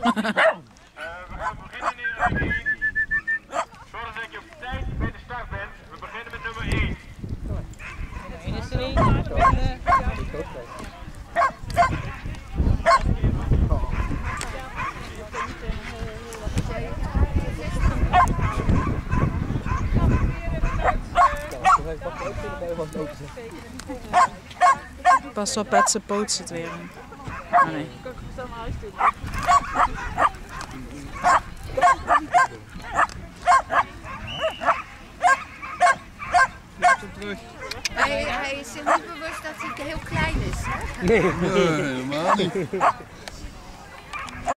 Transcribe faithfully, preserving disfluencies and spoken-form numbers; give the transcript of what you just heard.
gaan beginnen in rij één. Zorg dat je op tijd bij de start bent. We beginnen met nummer één. één is er één. Pas op, Pet, zijn poot zit weer in. Oh nee. Hij, hij is zich niet bewust dat hij heel klein is. Nee, helemaal niet.